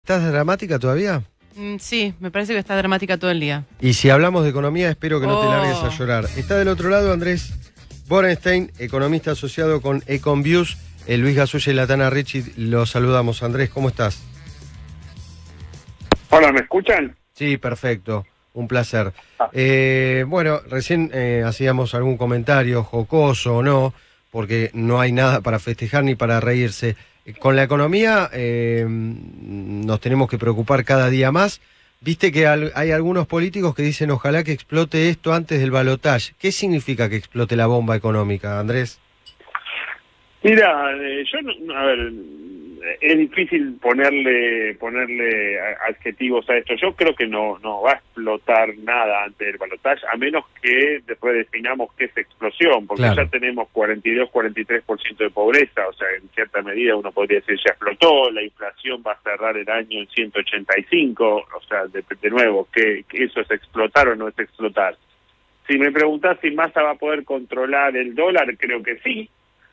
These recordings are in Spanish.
¿Estás dramática todavía? Sí, me parece que está dramática todo el día. Y si hablamos de economía, espero que no te largues a llorar. Está del otro lado Andrés Borenstein, economista asociado con Econviews. Luis Gasulla y Latana Ricci, los saludamos. Andrés, ¿cómo estás? Hola, ¿me escuchan? Sí, perfecto. Un placer. Bueno, recién hacíamos algún comentario, jocoso o no, porque no hay nada para festejar ni para reírse. Con la economía nos tenemos que preocupar cada día más. Viste que hay algunos políticos que dicen ojalá que explote esto antes del balotaje. ¿Qué significa que explote la bomba económica, Andrés? Mira, a ver, es difícil ponerle adjetivos a esto. Yo creo que no va a explotar nada antes del balotaje, a menos que después definamos qué es explosión, porque claro, ya tenemos 42-43% de pobreza, o sea, en cierta medida uno podría decir ya explotó, la inflación va a cerrar el año en 185, o sea, de nuevo, que eso es explotar o no es explotar. Si me preguntás si Massa va a poder controlar el dólar, creo que sí.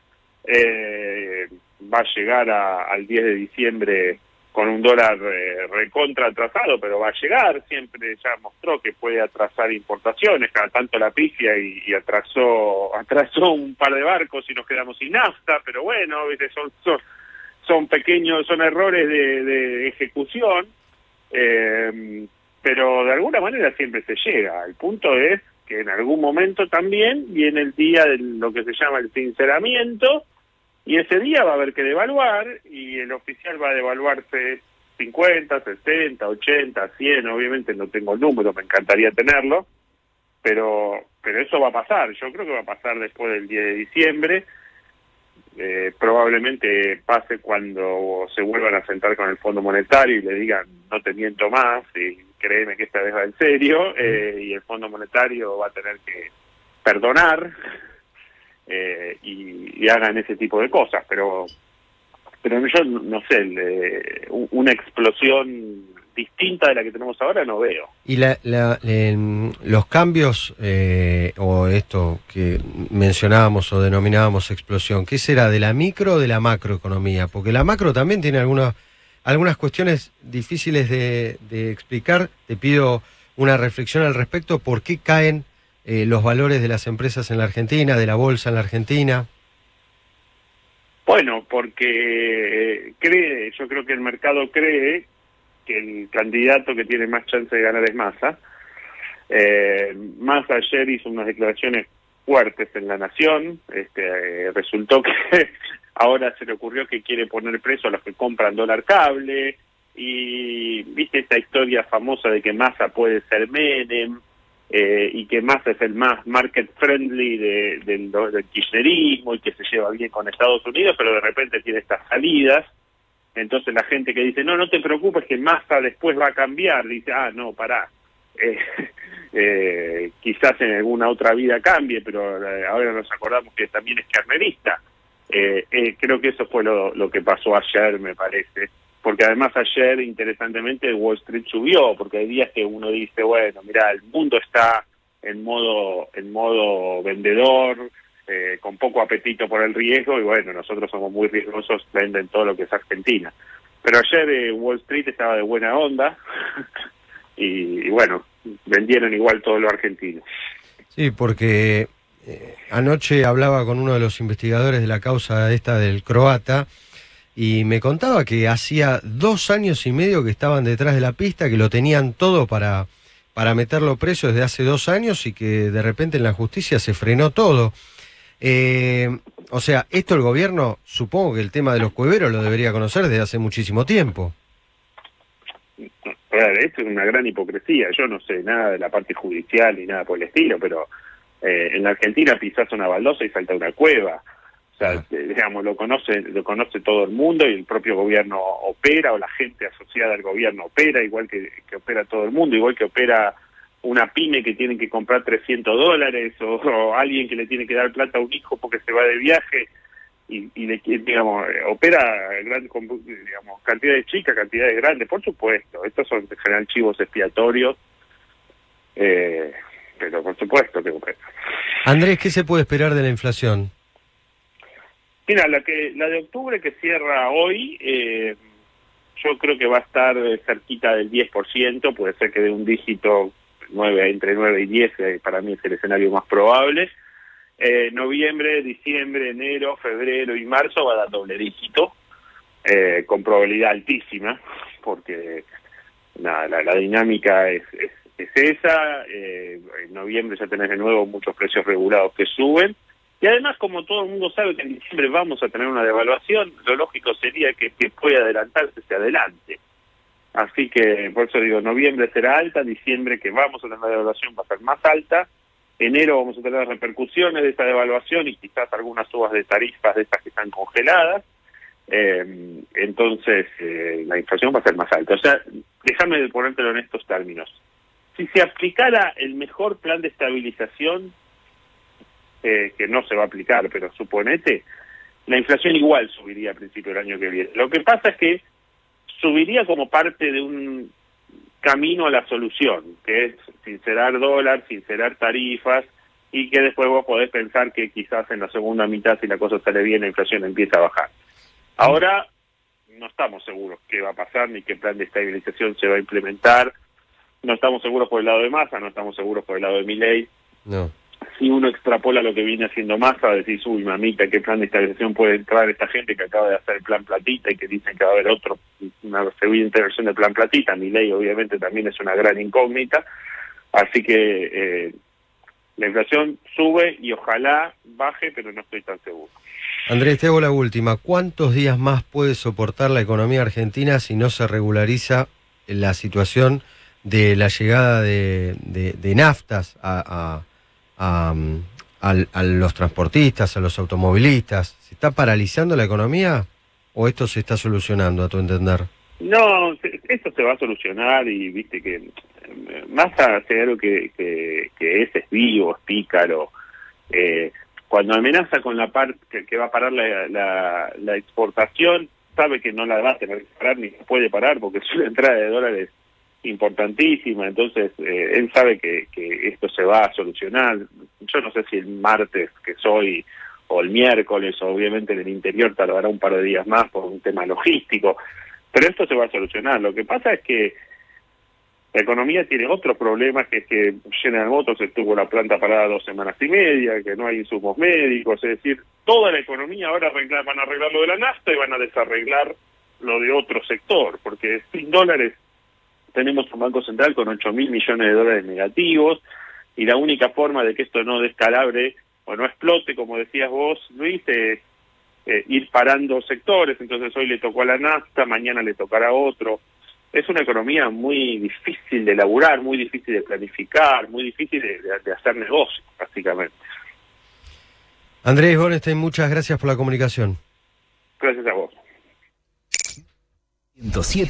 Va a llegar al 10 de diciembre con un dólar recontra atrasado, pero va a llegar. Siempre ya mostró que puede atrasar importaciones, cada tanto la pifia y atrasó un par de barcos y nos quedamos sin nafta, pero bueno, ¿viste? Son pequeños, son errores de ejecución, pero de alguna manera siempre se llega. El punto es que en algún momento también viene el día de lo que se llama el sinceramiento, y ese día va a haber que devaluar, y el oficial va a devaluarse 50, 60, 80, 100, obviamente no tengo el número, me encantaría tenerlo, pero eso va a pasar. Yo creo que va a pasar después del 10 de diciembre, probablemente pase cuando se vuelvan a sentar con el Fondo Monetario y le digan no te miento más, y créeme que esta vez va en serio, y el Fondo Monetario va a tener que perdonar, y hagan ese tipo de cosas, pero yo no sé, una explosión distinta de la que tenemos ahora no veo. Y los cambios, o esto que mencionábamos o denominábamos explosión, ¿qué será, de la micro o de la macroeconomía? Porque la macro también tiene algunas cuestiones difíciles de explicar. Te pido una reflexión al respecto. ¿Por qué caen los valores de las empresas en la Argentina, de la bolsa en la Argentina? Bueno, porque yo creo que el mercado cree que el candidato que tiene más chance de ganar es Massa. Massa ayer hizo unas declaraciones fuertes en La Nación. Resultó que ahora se le ocurrió que quiere poner preso a los que compran dólar cable, y viste esta historia famosa de que Massa puede ser Menem, y que Massa es el más market friendly del kirchnerismo y que se lleva bien con Estados Unidos, pero de repente tiene estas salidas. Entonces la gente que dice no te preocupes que Massa después va a cambiar, dice no, pará, quizás en alguna otra vida cambie, pero ahora nos acordamos que también es kirchnerista. Creo que eso fue lo que pasó ayer, me parece, porque además ayer, interesantemente, Wall Street subió, porque hay días que uno dice, bueno, mira, el mundo está en modo vendedor, con poco apetito por el riesgo, y bueno, nosotros somos muy riesgosos, venden todo lo que es Argentina. Pero ayer Wall Street estaba de buena onda, y bueno, vendieron igual todo lo argentino. Sí, porque anoche hablaba con uno de los investigadores de la causa esta del croata, y me contaba que hacía 2 años y medio que estaban detrás de la pista, que lo tenían todo para meterlo preso desde hace 2 años, y que de repente en la justicia se frenó todo. O sea, esto el gobierno, supongo que el tema de los cueveros lo debería conocer desde hace muchísimo tiempo. Esto es una gran hipocresía. Yo no sé nada de la parte judicial ni nada por el estilo, pero en la Argentina pisás una baldosa y salta una cueva. O sea, digamos, lo conoce todo el mundo, y el propio gobierno opera, o la gente asociada al gobierno opera, igual que opera todo el mundo, igual que opera una pyme que tiene que comprar $300, o alguien que le tiene que dar plata a un hijo porque se va de viaje, y digamos, opera digamos, cantidades chicas, cantidades grandes, por supuesto. Estos son en general chivos expiatorios, pero por supuesto que opera. Andrés, ¿qué se puede esperar de la inflación? Mira, la de octubre, que cierra hoy, yo creo que va a estar cerquita del 10%, puede ser que de un dígito entre 9 y 10, para mí es el escenario más probable. Noviembre, diciembre, enero, febrero y marzo va a dar doble dígito, con probabilidad altísima, porque la dinámica es esa. En noviembre ya tenés de nuevo muchos precios regulados que suben, y además, como todo el mundo sabe que en diciembre vamos a tener una devaluación, lo lógico sería que pueda adelantarse se adelante. Así que, por eso digo, noviembre será alta, diciembre, que vamos a tener una devaluación, va a ser más alta, enero vamos a tener repercusiones de esa devaluación y quizás algunas subas de tarifas de estas que están congeladas. Entonces la inflación va a ser más alta. O sea, déjame ponértelo en estos términos. Si se aplicara el mejor plan de estabilización, que no se va a aplicar, pero suponete, la inflación igual subiría a principio del año que viene. Lo que pasa es que subiría como parte de un camino a la solución, que es sincerar dólar, sincerar tarifas, y que después vos podés pensar que quizás en la segunda mitad, si la cosa sale bien, la inflación empieza a bajar. Ahora no estamos seguros qué va a pasar, ni qué plan de estabilización se va a implementar. No estamos seguros por el lado de Massa, no estamos seguros por el lado de Milei. No. Si uno extrapola lo que viene haciendo Massa, decís, uy, mamita, ¿qué plan de estabilización puede entrar esta gente que acaba de hacer el plan Platita y que dicen que va a haber una segunda intervención del plan Platita? Milei obviamente también es una gran incógnita, así que la inflación sube y ojalá baje, pero no estoy tan seguro. Andrés, te hago la última. ¿Cuántos días más puede soportar la economía argentina si no se regulariza la situación de la llegada de naftas a los transportistas, a los automovilistas? ¿Se está paralizando la economía o esto se está solucionando, a tu entender? No, esto se va a solucionar, y viste que Massa hace algo que es vivo, es pícaro. Cuando amenaza con la parte que va a parar la exportación, sabe que no la va a tener que parar ni se puede parar, porque es una entrada de dólares importantísima. Entonces él sabe que esto se va a solucionar. Yo no sé si el martes que soy o el miércoles, obviamente en el interior tardará un par de días más por un tema logístico, pero esto se va a solucionar. Lo que pasa es que la economía tiene otros problemas, que es que General Motors estuvo la planta parada 2 semanas y media, que no hay insumos médicos, es decir, toda la economía ahora van a arreglar lo de la nafta y van a desarreglar lo de otro sector, porque sin dólares tenemos un Banco Central con 8.000 millones de dólares negativos, y la única forma de que esto no descalabre o no explote, como decías vos, Luis, es ir parando sectores. Entonces hoy le tocó a la nafta, mañana le tocará a otro. Es una economía muy difícil de elaborar, muy difícil de planificar, muy difícil de hacer negocio, básicamente. Andrés Borenstein, muchas gracias por la comunicación. Gracias a vos. 107.